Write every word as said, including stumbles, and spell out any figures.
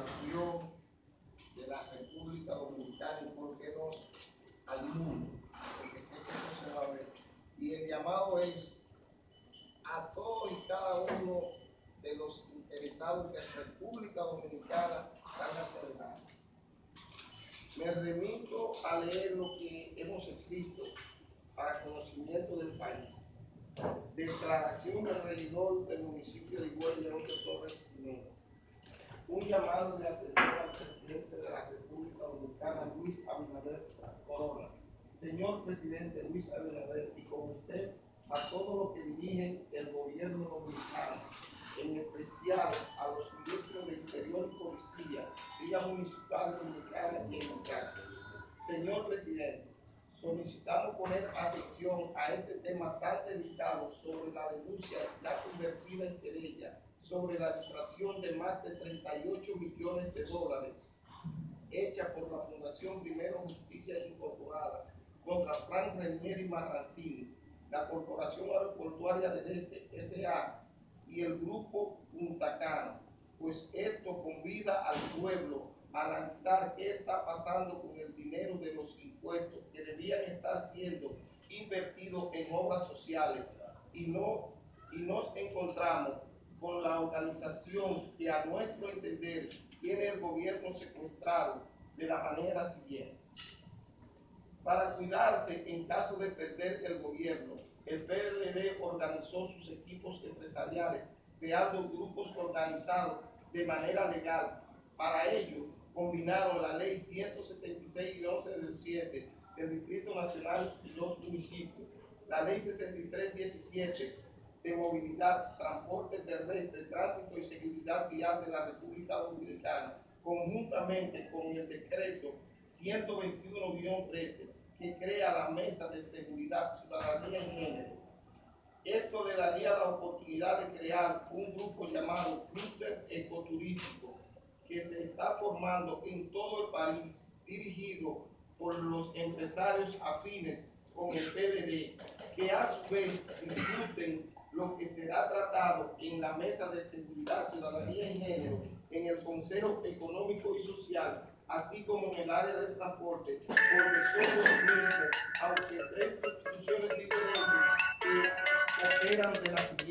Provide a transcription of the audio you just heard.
nación, de la República Dominicana y por qué no al mundo, porque sé que esto se va a ver. Y el llamado es a todos y cada uno de los interesados en que la República Dominicana salga hacia adelante. Me remito a leer lo que hemos escrito para conocimiento del país. Declaración del regidor del municipio de Higüey, Leoncio Torres Jiménez. Un llamado de atención al presidente de la República Dominicana, Luis Abinader Corona. Señor presidente Luis Abinader, y con usted a todos los que dirigen el gobierno dominicano, en especial a los ministros de Interior y Policía, Villa Municipal Dominicana y en Nicaragua. Señor presidente, solicitamos poner atención a este tema tan delicado sobre la denuncia ya convertida en querella sobre la distracción de más de treinta y ocho millones de dólares hecha por la Fundación Primero Justicia Incorporada contra Frank Renieri Marrancini, la Corporación Aeroportuaria del Este S A y el Grupo Punta Cana, pues esto convida al pueblo a analizar qué está pasando con el dinero de los impuestos que debían estar siendo invertidos en obras sociales y, no, y nos encontramos con la organización que a nuestro entender tiene el gobierno secuestrado de la manera siguiente. Para cuidarse en caso de perder el gobierno, el P R D organizó sus equipos empresariales, creando grupos organizados de manera legal. Para ello, combinaron la ley ciento setenta y seis y once del siete del Distrito Nacional y los municipios, la ley sesenta y tres diecisiete de movilidad, transporte terrestre, tránsito y seguridad vial de la República Dominicana, conjuntamente con el decreto ciento veintiuno guion trece, que crea la Mesa de Seguridad, Ciudadanía y Género. Esto le daría la oportunidad de crear un grupo llamado Clúster Ecoturístico, que se está formando en todo el país, dirigido por los empresarios afines con el P L D, que a su vez discuten lo que será tratado en la Mesa de Seguridad, Ciudadanía y Género, en el Consejo Económico y Social, así como en el área del transporte, porque son los mismos, aunque tres instituciones diferentes que operan de la siguiente